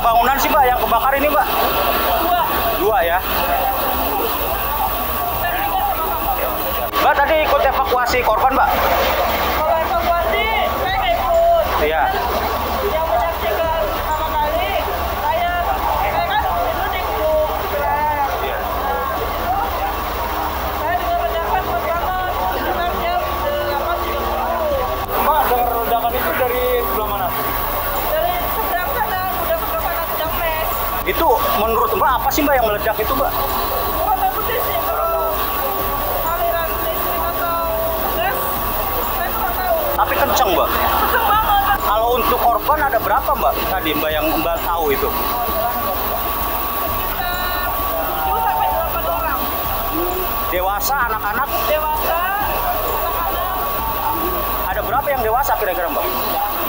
bangunan sih Mbak yang kebakar ini Mbak? Dua ya. Mbak tadi ikut evakuasi korban Mbak? Kalau evakuasi, saya nggak ikut. Iya. Yang menyaksikan pertama kali, saya kan itu di grup. Iya. Saya juga mendapat pegangan sekitar jam 8.30. Mbak dengar ledakan itu dari sebelah mana? Dari seberang sana, udah ke kanan Jamres. Itu menurut Mbak apa sih Mbak yang meledak itu Mbak? Bukan putih sih, kalau aliran listrik atau gas, saya kurang tahu. Tapi kenceng Mbak. Kenceng banget. Kalau untuk korban ada berapa Mbak tadi Mbak yang Mbak tahu itu? Sekitar 7 sampai 8 orang. Dewasa, anak-anak, Dewasa, anak-anak, ada berapa yang dewasa kira-kira Mbak?